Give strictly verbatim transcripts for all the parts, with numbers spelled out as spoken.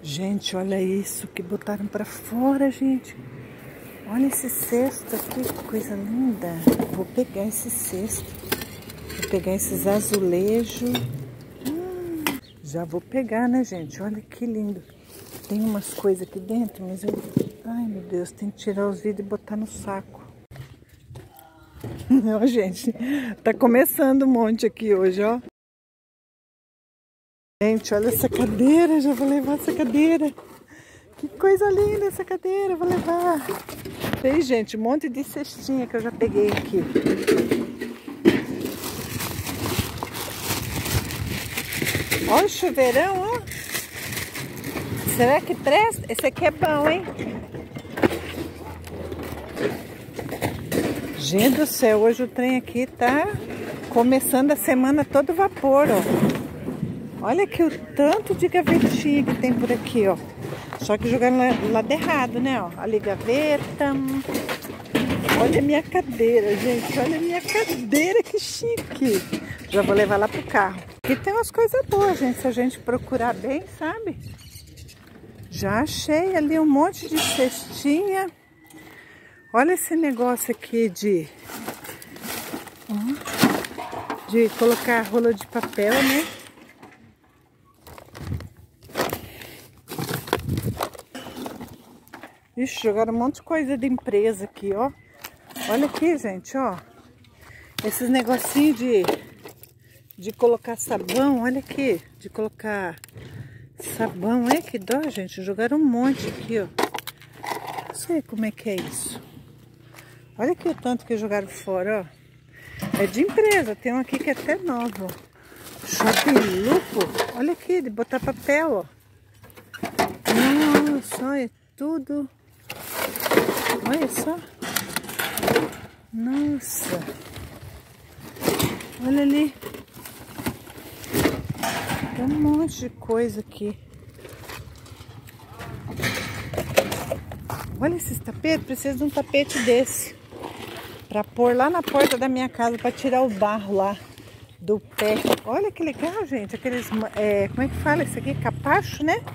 Gente, olha isso que botaram pra fora, gente. Olha esse cesto aqui, que coisa linda. Vou pegar esse cesto. Vou pegar esses azulejos. Hum, já vou pegar, né, gente? Olha que lindo. Tem umas coisas aqui dentro, mas eu... Ai, meu Deus, tem que tirar os vidros e botar no saco. Ó, gente, tá começando um monte aqui hoje, ó. Gente, olha essa cadeira, já vou levar essa cadeira. Que coisa linda essa cadeira, vou levar. Tem, gente, um monte de cestinha que eu já peguei aqui. Olha o chuveirão, ó. Será que presta? Esse aqui é bom, hein? Gente do céu, hoje o trem aqui tá começando a semana todo vapor, ó. Olha aqui o tanto de gavetinha que tem por aqui, ó. Só que jogando lá, lado errado, né, ó. Ali gaveta. Olha a minha cadeira, gente. Olha a minha cadeira, que chique. Já vou levar lá pro carro. Aqui tem umas coisas boas, gente, se a gente procurar bem, sabe? Já achei ali um monte de cestinha. Olha esse negócio aqui de... Ó, de colocar rola de papel, né? Ixi, jogaram um monte de coisa de empresa aqui, ó. Olha aqui, gente, ó. Esses negocinhos de, de colocar sabão, olha aqui. De colocar sabão, é que dó, gente. Jogaram um monte aqui, ó. Não sei como é que é isso. Olha aqui o tanto que jogaram fora, ó. É de empresa, tem um aqui que é até novo. Shopping Lupo. Olha aqui, de botar papel, ó. Nossa, olha tudo. Olha só. Nossa. Olha ali. Tem um monte de coisa aqui. Olha esses tapetes. Preciso de um tapete desse. Pra pôr lá na porta da minha casa. Pra tirar o barro lá do pé. Olha que legal, gente. Aqueles... É, como é que fala isso aqui? Capacho, né?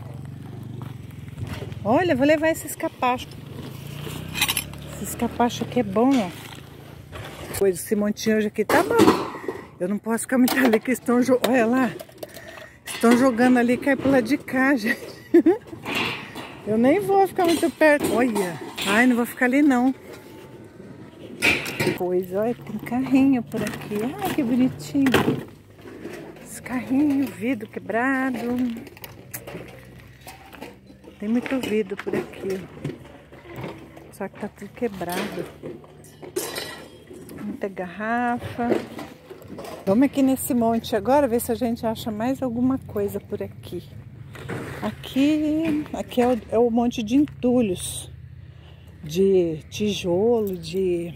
Olha, vou levar esses capachos. Esses capachos aqui é bom, ó. Pois esse montinho hoje aqui tá bom. Eu não posso ficar muito ali que estão jogando. Olha lá. Estão jogando ali, cai pro lado de cá, gente. Eu nem vou ficar muito perto. Olha. Ai, não vou ficar ali, não. Pois, olha, tem carrinho por aqui. Ai, que bonitinho. Esse carrinho, vidro quebrado. Tem muito vidro por aqui. Só que tá tudo quebrado. Muita garrafa. Vamos aqui nesse monte agora, ver se a gente acha mais alguma coisa por aqui. Aqui, aqui é o, é o monte de entulhos. De tijolo, de,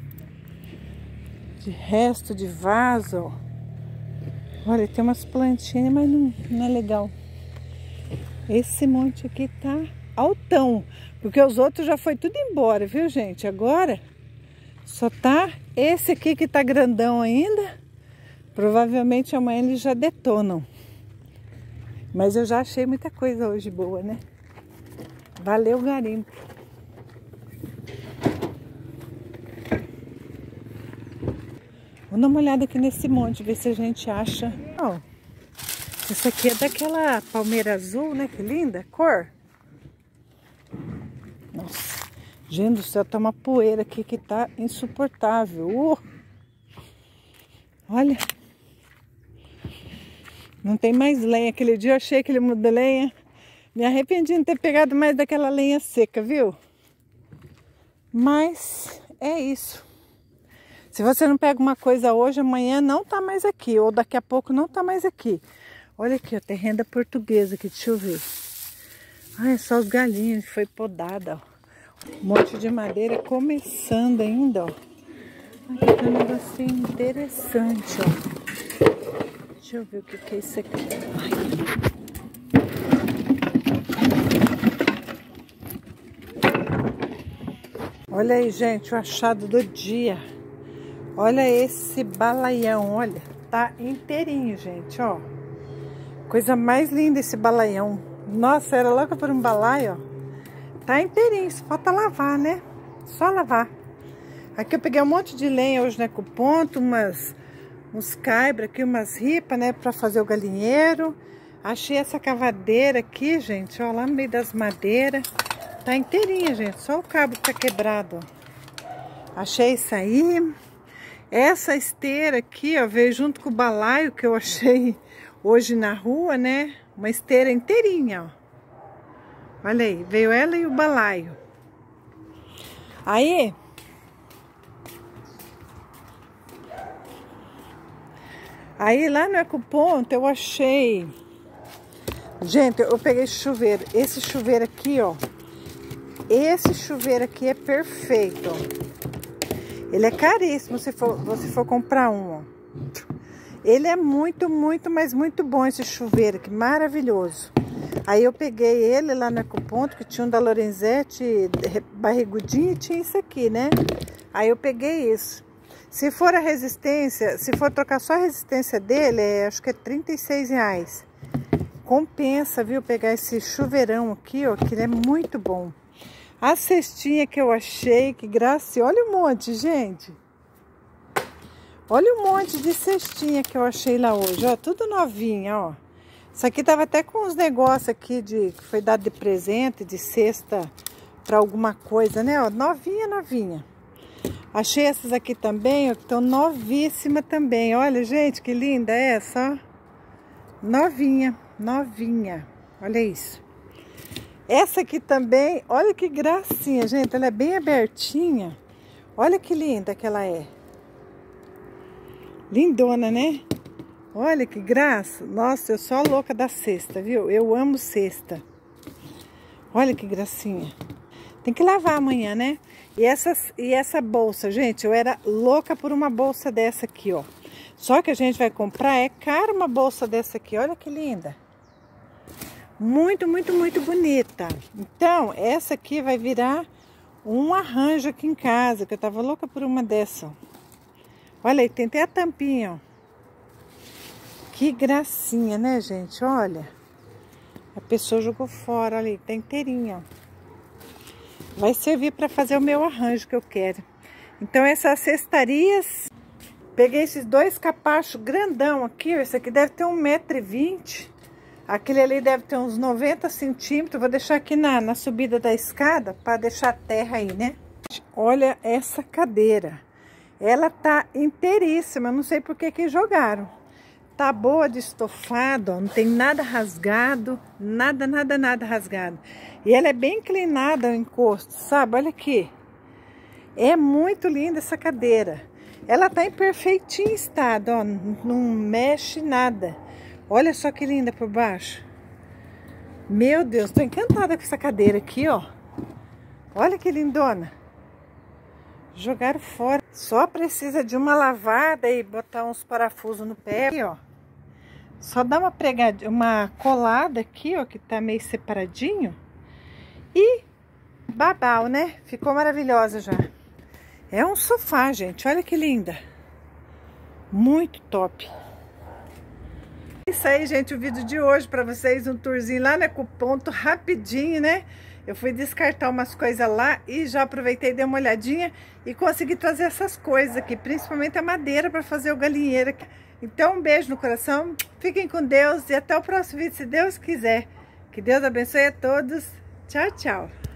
de resto de vaso. Olha, tem umas plantinhas, mas não, não é legal. Esse monte aqui tá altão, porque os outros já foi tudo embora, viu, gente? Agora só tá esse aqui que tá grandão ainda. Provavelmente amanhã eles já detonam. Mas eu já achei muita coisa hoje boa, né? Valeu, garimpo. Vou dar uma olhada aqui nesse monte, ver se a gente acha. Ó, essa aqui é daquela palmeira azul, né? Que linda cor. Nossa, gente do céu, tá uma poeira aqui que tá insuportável. Uh! Olha. Não tem mais lenha. Aquele dia eu achei aquele mundo de lenha. Me arrependi de não ter pegado mais daquela lenha seca, viu? Mas é isso. Se você não pega uma coisa hoje, amanhã não tá mais aqui. Ou daqui a pouco não tá mais aqui. Olha aqui, ó, tem renda portuguesa aqui, deixa eu ver. Ah, é só os galinhos, foi podada, ó. Um monte de madeira começando ainda, ó. Aqui tem um negocinho interessante, ó. Deixa eu ver o que, que é isso aqui. Ai. Olha aí, gente, o achado do dia. Olha esse balaião, olha. Tá inteirinho, gente, ó. Coisa mais linda esse balaião. Nossa, era louca por um balaio, ó. Tá inteirinho, só falta lavar, né? Só lavar. Aqui eu peguei um monte de lenha hoje no ecoponto, umas, uns caibras aqui, umas ripas, né? Pra fazer o galinheiro. Achei essa cavadeira aqui, gente, ó, lá no meio das madeiras. Tá inteirinha, gente, só o cabo que tá quebrado, ó. Achei isso aí. Essa esteira aqui, ó, veio junto com o balaio que eu achei hoje na rua, né? Uma esteira inteirinha, ó. Olha aí, veio ela e o balaio. Aí... Aí lá no ecoponto eu achei... Gente, eu peguei chuveiro. Esse chuveiro aqui, ó. Esse chuveiro aqui é perfeito, ó. Ele é caríssimo se for, você for comprar um, ó. Ele é muito, muito, mas muito bom esse chuveiro aqui. Maravilhoso. Aí eu peguei ele lá no ecoponto, que tinha um da Lorenzetti barrigudinho e tinha isso aqui, né? Aí eu peguei isso. Se for a resistência, se for trocar só a resistência dele, é, acho que é trinta e seis reais. Compensa, viu, pegar esse chuveirão aqui, ó, que ele é muito bom. A cestinha que eu achei, que graça, olha um monte, gente. Olha um monte de cestinha que eu achei lá hoje, ó, tudo novinha, ó. Isso aqui tava até com uns negócios aqui de, que foi dado de presente, de cesta pra alguma coisa, né, ó, novinha, novinha. Achei essas aqui também, ó, que estão novíssimas também. Olha, gente, que linda essa, ó. Novinha, novinha. Olha isso. Essa aqui também, olha que gracinha, gente. Ela é bem abertinha. Olha que linda que ela é. Lindona, né? Olha que graça. Nossa, eu sou a louca da cesta, viu? Eu amo cesta. Olha que gracinha. Tem que lavar amanhã, né? E, essas, e essa bolsa, gente, eu era louca por uma bolsa dessa aqui, ó. Só que a gente vai comprar, é caro uma bolsa dessa aqui. Olha que linda. Muito, muito, muito bonita. Então, essa aqui vai virar um arranjo aqui em casa, que eu tava louca por uma dessa, ó. Olha aí, tem até a tampinha, ó. Que gracinha, né, gente? Olha. A pessoa jogou fora, olha aí, tá inteirinha, ó. Vai servir para fazer o meu arranjo que eu quero. Então, essas cestarias... Peguei esses dois capachos grandão aqui, ó. Esse aqui deve ter um metro e vinte. Aquele ali deve ter uns noventa centímetros. Vou deixar aqui na, na subida da escada para deixar a terra aí, né? Olha essa cadeira. Ela tá inteiríssima. Não sei por que que jogaram. Tá boa de estofado, ó. Não tem nada rasgado. Nada, nada, nada rasgado. E ela é bem inclinada ao encosto, sabe? Olha aqui. É muito linda essa cadeira. Ela tá em perfeitinho estado, ó, não mexe nada. Olha só que linda por baixo. Meu Deus, tô encantada com essa cadeira aqui, ó. Olha que lindona. Jogaram fora. Só precisa de uma lavada e botar uns parafusos no pé, aqui, ó. Só dá uma pregada, uma colada aqui, ó, que tá meio separadinho. E babau, né? Ficou maravilhosa já. É um sofá, gente. Olha que linda. Muito top. Isso aí, gente. O vídeo de hoje para vocês. Um tourzinho lá no ecoponto. Rapidinho, né? Eu fui descartar umas coisas lá e já aproveitei e dei uma olhadinha. E consegui trazer essas coisas aqui. Principalmente a madeira para fazer o galinheiro aqui. Então, um beijo no coração. Fiquem com Deus. E até o próximo vídeo, se Deus quiser. Que Deus abençoe a todos. Tchau, tchau.